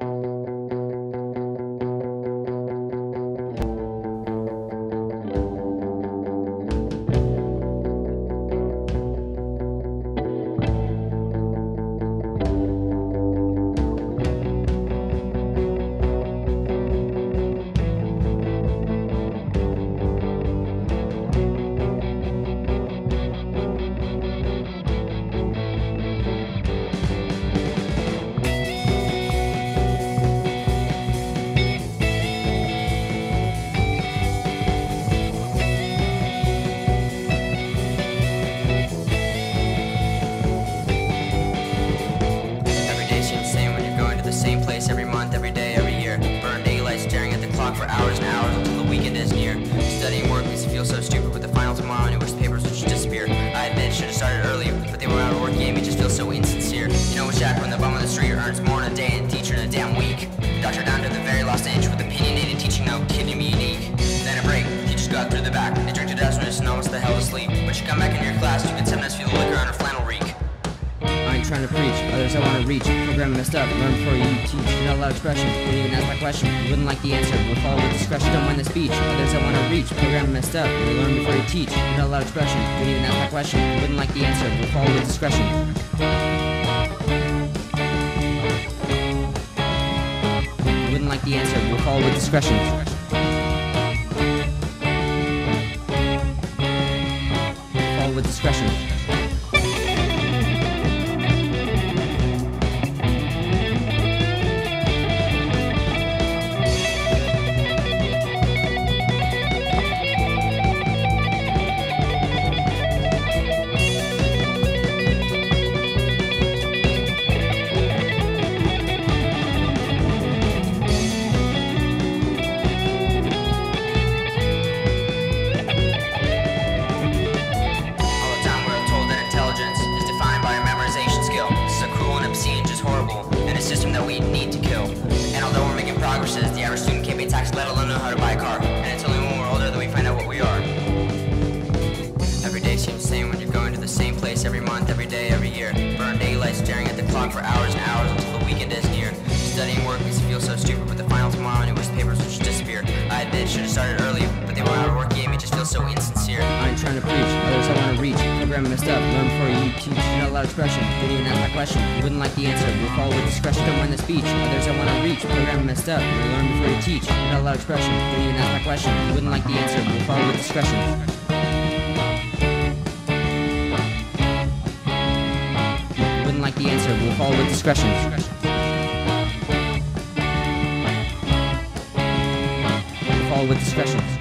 Same place every month, every day, every year. Burn daylight staring at the clock for hours and hours until the weekend is near. Studying work makes you feel so stupid with the final tomorrow and you wish the papers would just disappear. I admit, should have started earlier, but they were out of work game, it just feels so insincere. You know, Jack, when the bum on the street earns more in a day than a teacher in a damn week. Doctor down to the very last inch with opinionated teaching, no kidding me unique. Then a break, teachers go out through the back. They drink to death when it's almost the hell asleep. When you come back into your class, you can sometimes feel the liquor on her flannel reek. I ain't trying to preach, others I want to reach. Programming messed up, learn before you teach. Not a lot of expression, don't even ask my question. You wouldn't like the answer, we'll follow with discretion. Don't mind the speech, others I want to reach. Programming messed up, learn before you teach. Not a lot of expression, don't even ask my question. You wouldn't like the answer, we'll follow with discretion. You wouldn't like the answer, we'll follow with discretion. Follow with discretion. System that we need to kill. And although we're making progresses, the average student can't pay taxes, let alone know how to buy a car. And it's only when we're older that we find out what we are. Every day seems the same when you're going to the same place every month, every day, every year. Burn daylight staring at the clock for hours and hours until the weekend is near. Studying work makes you feel so stupid with the final tomorrow and you wish the papers would just disappear. I admit, should have started earlier, but they were out of work game, it just feels so insincere. I ain't trying to preach, others I want to reach. Programming messed up, learn before you teach. Not a lot of expression, don't even ask my question. You wouldn't like the answer, we'll follow with discretion. Don't mind the speech, others I want to reach. Programming messed up, learn before you teach. Not a lot of expression, don't even ask my question. You wouldn't like the answer, we'll follow with discretion. You wouldn't like the answer, we'll follow with discretion. We'll follow with discretion.